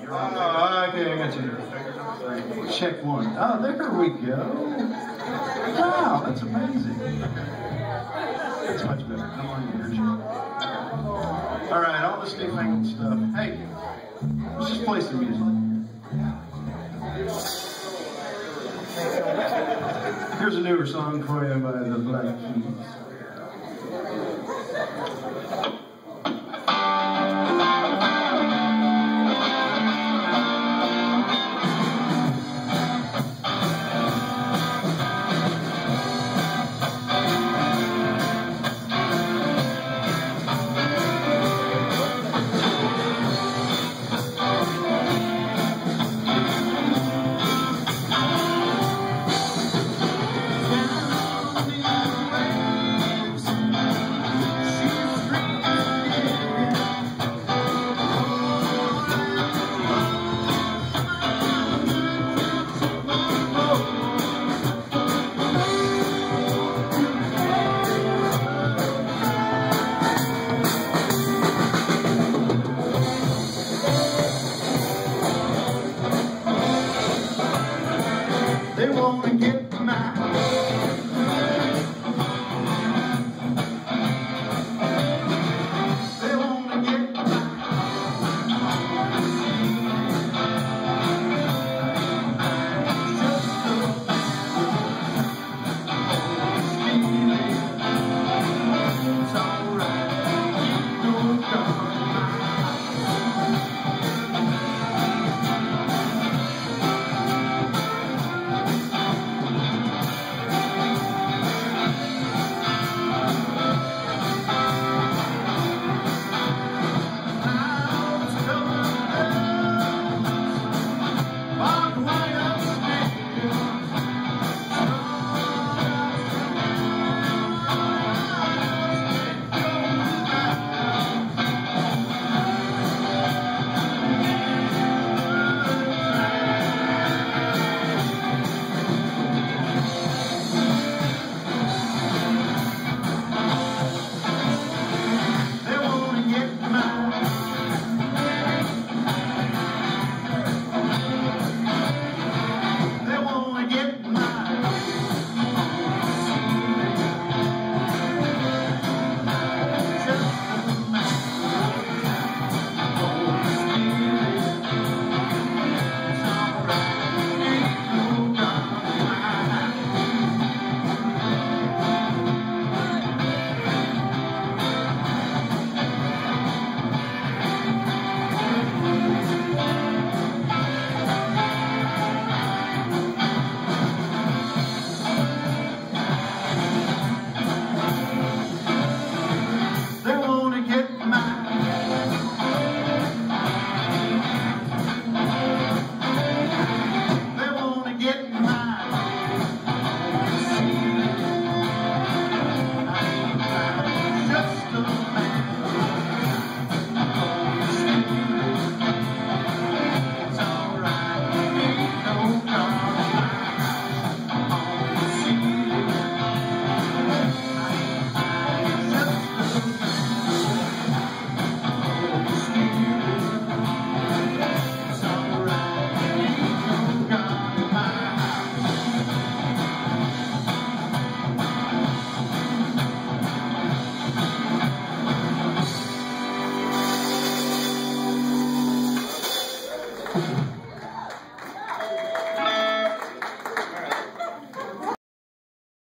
Okay, I got you. Check one. Oh, there we go. Wow, that's amazing. That's much better. Come on, here. All right, all this newfangled stuff. Hey, let's just play some music. Here's a newer song for you by the Black Keys. They wanna get mine. They wanna get mine. It's alright. Don't come. Thank you.